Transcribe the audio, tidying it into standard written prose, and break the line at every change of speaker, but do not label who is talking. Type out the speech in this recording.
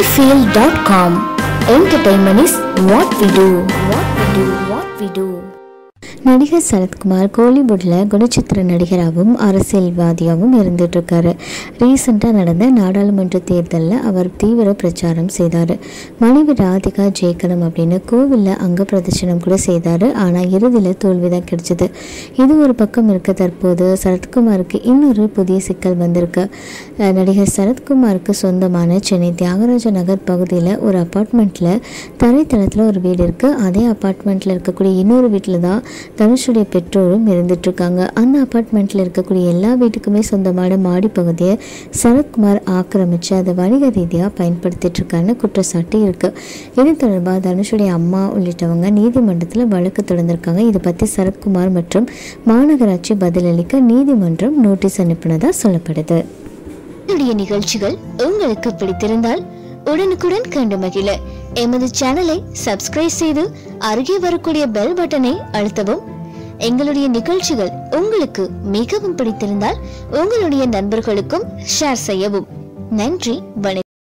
Moviefeel.com. Entertainment is what we do. What we do. நடிகர் சரத்குமார் கோலிவுட்டில் குணச்சித்திர நடிகராகவும் அரசியல்வாதியாகவும் இருந்துட்டு இருக்காரு. ரீசெண்டாக நடந்த நாடாளுமன்ற தேர்தலில் அவர் தீவிர பிரச்சாரம் செய்தார். மனைவி ராதிகா ஜெயிக்கணும் அப்படின்னு கோவிலில் அங்க பிரதட்சணம் கூட செய்தார். ஆனால் இறுதியில் தோல்வி தான் கிடைச்சிது. இது ஒரு பக்கம் இருக்க, தற்போது சரத்குமாருக்கு இன்னொரு புதிய சிக்கல் வந்திருக்கு. நடிகர் சரத்குமாருக்கு சொந்தமான சென்னை தியாகராஜ நகர் பகுதியில் ஒரு அப்பார்ட்மெண்ட்டில் தரைத்தளத்தில் ஒரு வீடு இருக்குது. அதே அப்பார்ட்மெண்ட்டில் இருக்கக்கூடிய இன்னொரு வீட்டில் தான் தனுஷுடைய பெற்றோரும் இருந்துட்டுருக்காங்க. அந்த அப்பார்ட்மெண்ட்டில் இருக்கக்கூடிய எல்லா வீட்டுக்குமே சொந்தமான மாடி பகுதியை சரத்குமார் ஆக்கிரமித்து அதை வணிக ரீதியாக பயன்படுத்திட்டுருக்கான்னு குற்றச்சாட்டு இருக்குது. இது தொடர்பாக தனுஷுடைய அம்மா உள்ளிட்டவங்க நீதிமன்றத்தில் வழக்கு தொடர்ந்திருக்காங்க. இதை பற்றி சரத்குமார் மற்றும் மாநகராட்சி பதிலளிக்க நீதிமன்றம் நோட்டீஸ் அனுப்பினதாக சொல்லப்படுது.
என்னுடைய நிகழ்ச்சிகள் உங்களுக்கு பிடித்திருந்தால் உடனுக்குடன் கண்டு மகிழ எமது சேனலை சப்ஸ்கிரைப் செய்து அருகே வரக்கூடிய பெல் பட்டனை அழுத்தவும். எங்களுடைய நிகழ்ச்சிகள் உங்களுக்கு மிகவும் பிடித்திருந்தால் உங்களுடைய நண்பர்களுக்கும் ஷேர் செய்யவும். நன்றி, வணக்கம்.